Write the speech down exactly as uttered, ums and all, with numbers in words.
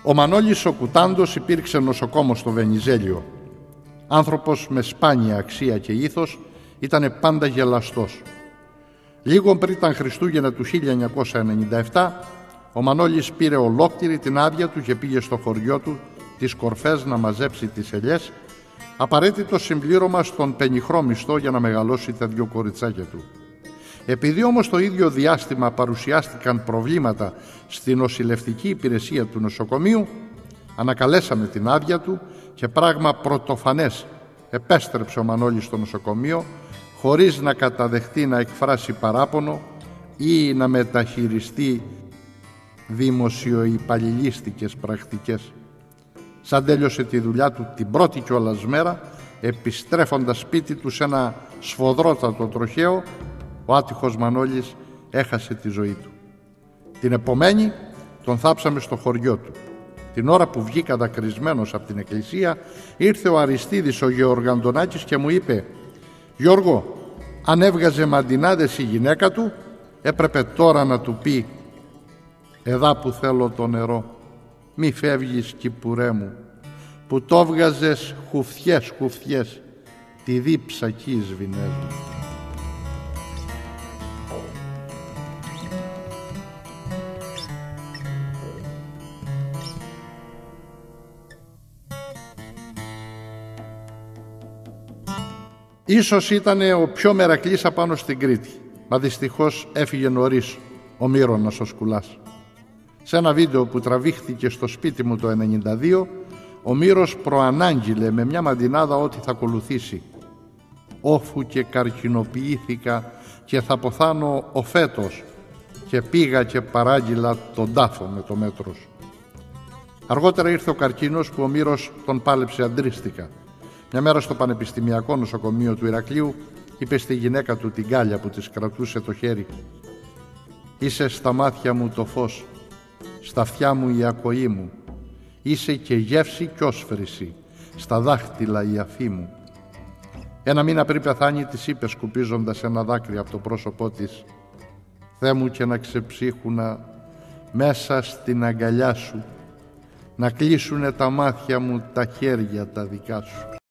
Ο Μανώλης ο Κουτάντος υπήρξε νοσοκόμος στο Βενιζέλιο. Άνθρωπος με σπάνια αξία και ήθος, ήτανε πάντα γελαστός. Λίγο πριν τα Χριστούγεννα του χίλια εννιακόσια ενενήντα επτά, ο Μανώλης πήρε ολόκληρη την άδεια του και πήγε στο χωριό του τις Κορφές να μαζέψει τις ελιές, απαραίτητο συμπλήρωμα στον πενιχρό μισθό για να μεγαλώσει τα δυο κοριτσάκια του. Επειδή όμως το ίδιο διάστημα παρουσιάστηκαν προβλήματα στην νοσηλευτική υπηρεσία του νοσοκομείου, ανακαλέσαμε την άδεια του και πράγμα πρωτοφανές επέστρεψε ο Μανώλης στο νοσοκομείο χωρίς να καταδεχτεί να εκφράσει παράπονο ή να μεταχειριστεί δημοσιοϊπαλληλίστικες πρακτικές. Σαν τέλειωσε τη δουλειά του την πρώτη κιόλας μέρα, επιστρέφοντας σπίτι του σε ένα σφοδρότατο τροχαίο, ο άτυχος Μανώλης έχασε τη ζωή του. Την επομένη τον θάψαμε στο χωριό του. Την ώρα που βγήκα δακρυσμένος από την εκκλησία, ήρθε ο Αριστίδης ο Γεωργαντονάκης και μου είπε «Γιώργο, αν έβγαζε μαντινάδες η γυναίκα του, έπρεπε τώρα να του πει «Εδά που θέλω το νερό, μη φεύγεις κυπουρέ μου, που το βγάζες χουφιές χουφιές, τη δίψα κι σβηνές μου». Ίσως ήταν ο πιο μερακλής απάνω στην Κρήτη, μα δυστυχώς έφυγε νωρίς ο Μύρονας ο Σκουλάς. Σε ένα βίντεο που τραβήχθηκε στο σπίτι μου το ενενήντα δύο, ο Μύρος προανάγγειλε με μια μαντινάδα ότι θα ακολουθήσει. «Όφου και καρκινοποιήθηκα και θα ποθάνω ο φέτος, και πήγα και παράγγειλα τον τάφο με το μέτρος». Αργότερα ήρθε ο καρκίνος που ο Μύρος τον πάλεψε αντρίστικα. Μια μέρα στο Πανεπιστημιακό Νοσοκομείο του Ηρακλείου είπε στη γυναίκα του την κάλια που της κρατούσε το χέρι «Είσαι στα μάτια μου το φως, στα αυτιά μου η ακοή μου, είσαι και γεύση κι όσφρηση, στα δάχτυλα η αφή μου». Ένα μήνα πριν πεθάνει της είπε σκουπίζοντας ένα δάκρυ από το πρόσωπό της «Θεέ μου και να ξεψύχουνα μέσα στην αγκαλιά σου, να κλείσουνε τα μάτια μου τα χέρια τα δικά σου».